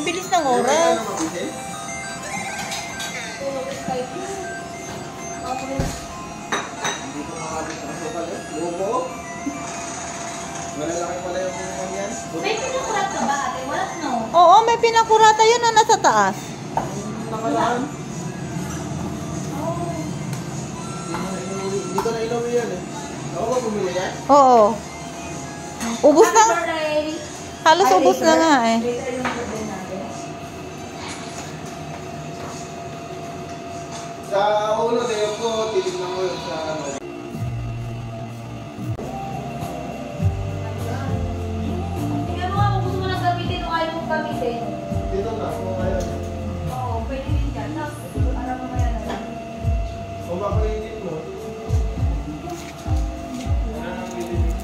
bilis ng oras. Malalaki pala yung yan. May pinakurat ka ba ate? Wala no? Oo, may pinakurata yun na nasa taas. Nakalaan. Hindi ko na inuwi yan eh. Ako ba bumili yan? Oo. Ubus na. Happy birthday! Halos ubus na nga eh. Later yung birthday natin. Sa ulo, tayo ko, titignan ko yun sa ano. Tingnan mo nga kung gusto mo nang gamitin o ayaw mong gamitin. Dito na, kung ngayon. Oo, pwede din dyan. Tapos, alam mo maya na lang. Kung makainit mo. Wala nang bibili.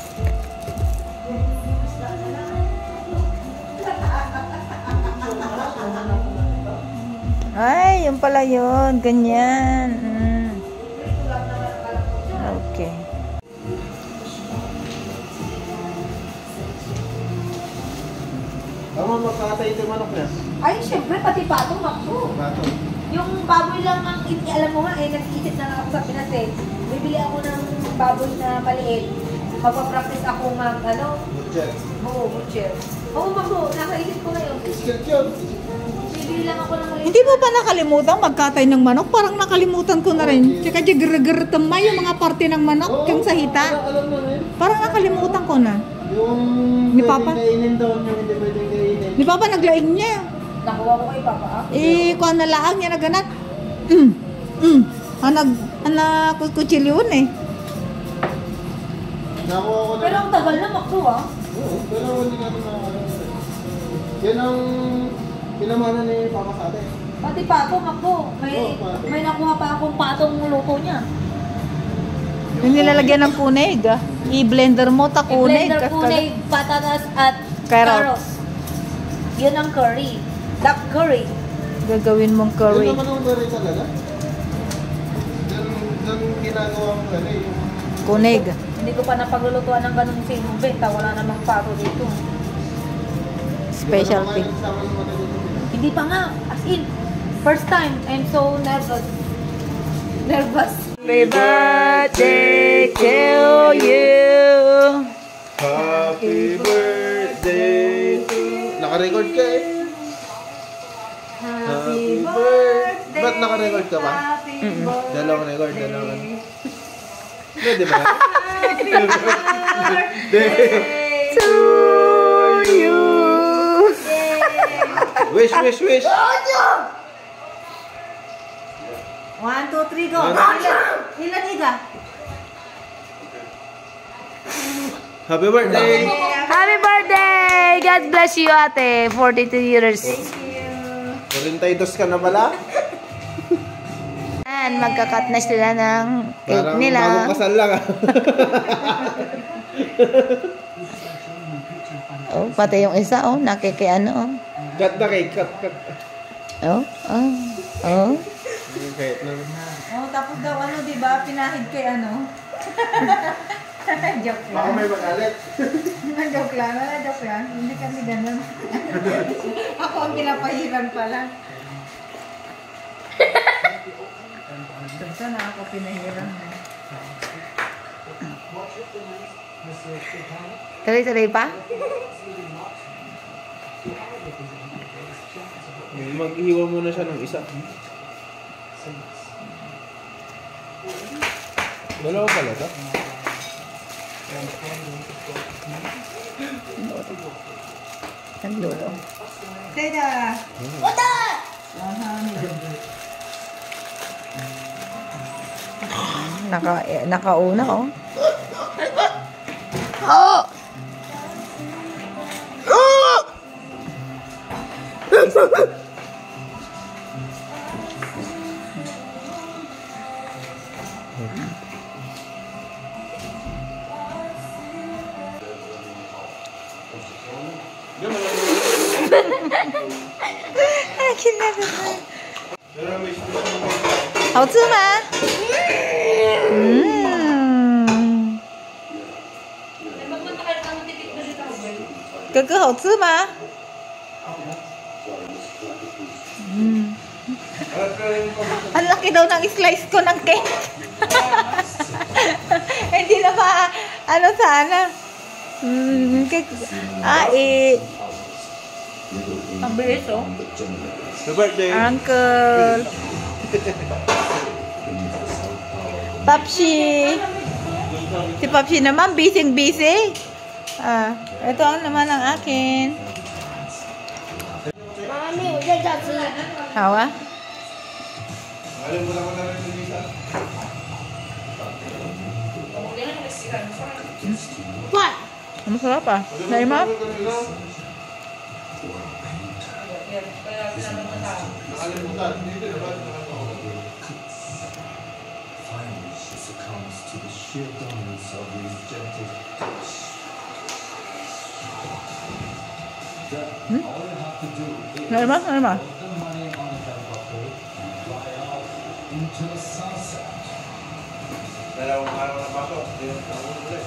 Ay, yun pala yun. Ganyan. Okay. Tama, magkakatay ito yung manok niya. Ay, syempre, pati patong makso. Bato. Yung baboy lang ang, alam mo nga eh, nag-iisip na ako sa Pinas eh. Bibili ako ng baboy na maliit. Magpapractice ako mag, ano? Butcher. Oo, butcher. Oo, mago, nakaisip ko ngayon. Skirt yun. Bibili lang ako ng maliit. Hindi mo ba nakalimutan magkatay ng manok? Parang nakalimutan ko na rin. Tsaka jigr-gr tamay yung mga parte ng manok, yung sa hita. Alam mo na yun. Parang nakalimutan ko na. Yung Ni Papa? kainin daw, yung hindi pwedeng kainin. Di ba naglaing niya? Nakuha ko kay Papa. Kuha na laang niya na ganat. Kutsilyo eh. Nakuha ko na. Pero ang tagal na makto ah. Oo, pero hindi natin nakakalaman. Yan ang pinamana ni Papa sa atin. Pati pato, makto. May, Oo, pato. may nakuha pa akong patong luto niya. Yung nilalagyan ng kunig. I-blender mo, takunig. I-blender kunay, patatas at Carrot. carrots. Yun ang curry. Duck curry. Gagawin mong curry. Yan naman ang curry talaga. Diyan ginagawa mo curry. Kunig. Hindi ko pa napaglulutuan ng ganun si Benta. Wala namang pato dito. Specialty. Hindi pa nga. As in, first time. I'm so nervous. Nervous. Happy birthday to you. Happy birthday to... Naka-record ka eh. Happy birthday. Ba't naka-record ka ba? Happy birthday. Dalawang record, dalawang. Pwede ba? To you. Wish, wish, wish! 1, 2, 3, go. Ilan iga? Happy birthday! Happy birthday! God bless you, ate. 42 years. 42 ka na pala? And magkakat na sila ng cake Parang nila. bagong kasal lang ah. Oh, pati yung isa, oh, nakikiano, oh. Cut na cake, cut, cut. Oh, oh, oh. Kahit na. Oh, tapos daw ano, di ba? Pinahid kay ano? Joke Baka lang. may magalit. Joke lang. Joke lang. Hindi kami ganun. Ako ang pinapahiran pala. Sana ako pinahiran mo. Tuloy-tuloy pa? Mag-iwan muna siya ng isa. Dalawa pala ito? Nagluto. Teda! Wata! Nakauna, oh. Oh! Hao ma?哥哥好吃吗？ Ang laki daw ng slice ko ng cake. Hindi na ba, ano sana? Cake. Ang bilis, oh. Happy birthday. Uncle. Papsi. Si Papsi naman, busy. Ito ang naman ang akin. Mami, udah jadi. Hawa? Alam mo naman na rin yung Lisa. What? Ang masarap ah. Naima? Nakalimutan. Dito na ba? Finally, she succumbs to the sheer dominance of these genetic. All you have to do is Naima? put the money on the helicopter and fly out into the sunset. Dalawang araw na pasok. Hindi yung tanong ulit.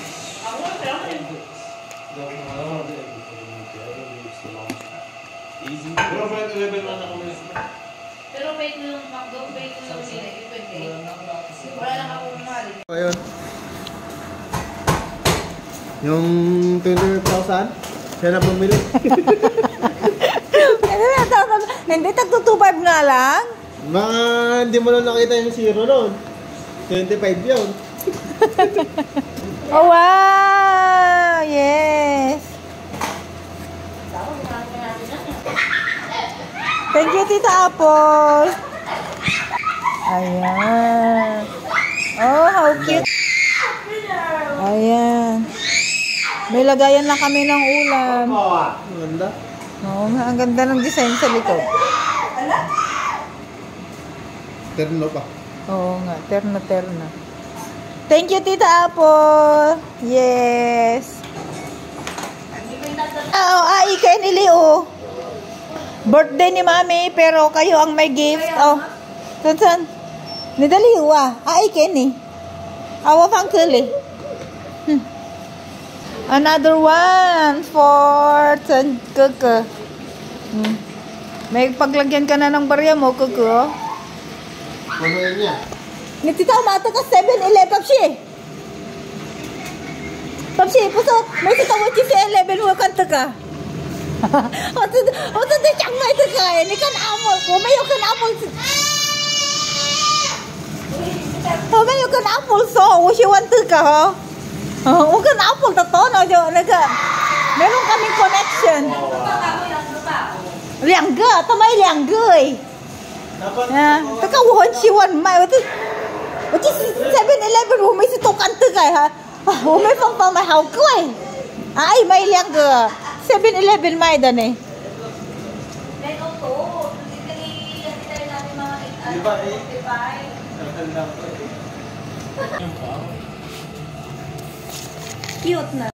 Easy. Pero flight 11 na kami. Pero wait mo yung McDo, wait mo yung sila, yung 28. Wala lang ako mahal. Ayun. Yung 20,000, siya na bumili. Hindi, tag-25 nga lang. Mga hindi mo lang nakita yung zero noon. 25 yun. Oh, wow! Yes! Thank you, Tita Apple! Ayan. Oh, how cute! Ayan. May lagayan na kami ng ulam. Ang ganda. Oo, ang ganda ng design sa likod. Terno pa. Oo nga, terno. Thank you, Tita Apple! Yes! Ikaw ni Leo. Birthday ni Mami, pero kayo ang may gift. Oh, san? Nidaliw ikaw ni. Awa pang kuli. Another one for Kuko. May paglagyan ka na ng barya mo, Kuko. Ano yun niya? Nitita, umata ka 7-11, Papsi, puso, may sitawad si 11 mo kanta ka. Oto di siyang may ito ka eh. Ni kan amol ko. Mayo kan apol. Mayo kan apol so. Wushi wanto ka ho. Kan apol to no. Meron kaming connection. Liangga. Tamay liangga eh. Taka wuhon siwan may. Oto 7-11 mo may sito kanta ka ha. May pang may hao ko eh. Ay may liangga. 7-11 may dan eh. Meron to. Kasi tayo namin mga 45. Cute na.